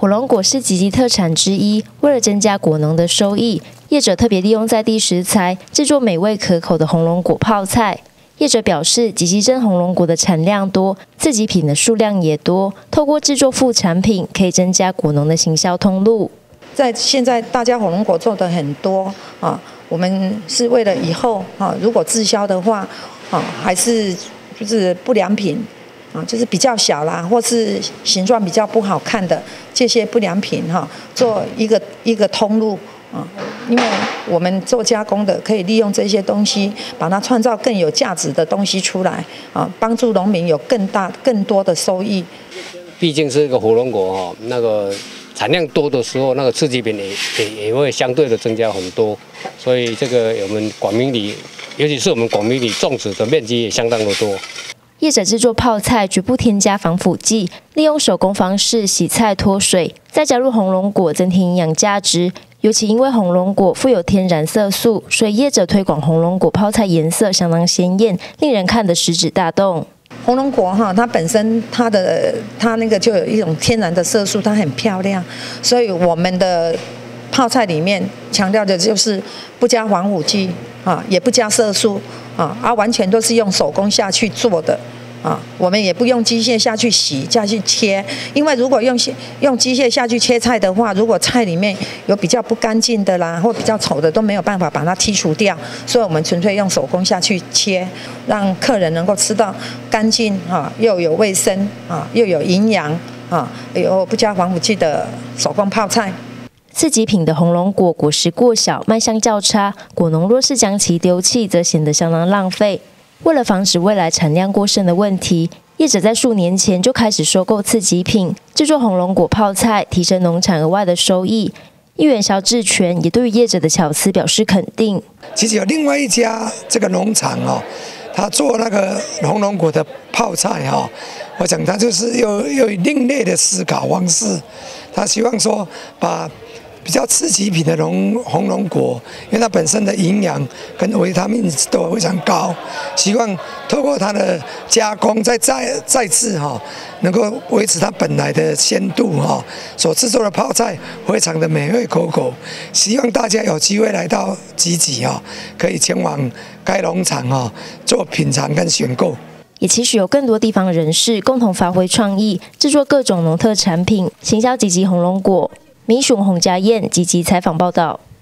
火龙果是集集特产之一，为了增加果农的收益，业者特别利用在地食材制作美味可口的红龙果泡菜。业者表示，集集真红龙果的产量多，自给品的数量也多，透过制作副产品，可以增加果农的行销通路。 在现在大家红龙果做的很多啊，我们是为了以后啊，如果滞销的话啊，还是就是不良品。就是比较小啦，或是形状比较不好看的这些不良品做一个通路因为我们做加工的可以利用这些东西，把它创造更有价值的东西出来帮助农民有更多的收益。 毕竟是一个火龙果那个产量多的时候，那个次级品也会相对的增加很多，所以这个我们广明里，尤其是我们广明里种植的面积也相当的多。 业者制作泡菜绝不添加防腐剂，利用手工方式洗菜脱水，再加入红龙果增添营养价值。尤其因为红龙果富有天然色素，所以业者推广红龙果泡菜颜色相当鲜艳，令人看得食指大动。 红龙果它本身它那个就有一种天然的色素，它很漂亮，所以我们的泡菜里面强调的就是不加防腐剂也不加色素完全都是用手工下去做的我们也不用机械下去洗下去切，因为如果用机械下去切菜的话，如果菜里面有比较不干净的啦，或比较丑的都没有办法把它剔除掉，所以我们纯粹用手工下去切，让客人能够吃到干净又有卫生又有营养有不加防腐剂的手工泡菜。 次级品的红龙果果实过小，卖相较差，果农若是将其丢弃，则显得相当浪费。为了防止未来产量过剩的问题，业者在数年前就开始收购次级品，制作红龙果泡菜，提升农产额外的收益。议员萧志全也对于业者的巧思表示肯定。 其实有另外一家这个农场他做那个红龙果的泡菜我想他就是有另类的思考方式，他希望说把比较次级品的红龙果，因为它本身的营养跟维他命都非常高，希望透过它的加工再次能够维持它本来的鲜度所制作的泡菜非常的美味可口。希望大家有机会来到集集可以前往该农场做品尝跟选购。 也期许有更多地方人士共同发挥创意，制作各种农特产品，行销集集红龙果。民雄洪家燕集集采访报道。